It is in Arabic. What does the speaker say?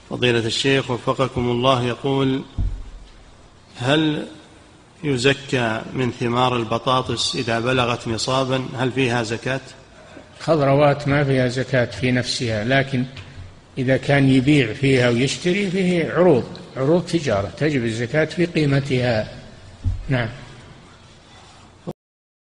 فضيلة الشيخ وفقكم الله، يقول: هل يزكى من ثمار البطاطس إذا بلغت نصابا؟ هل فيها زكاة؟ خضروات ما فيها زكاة في نفسها، لكن إذا كان يبيع فيها ويشتري فيه عروض تجارة تجب الزكاة في قيمتها. نعم.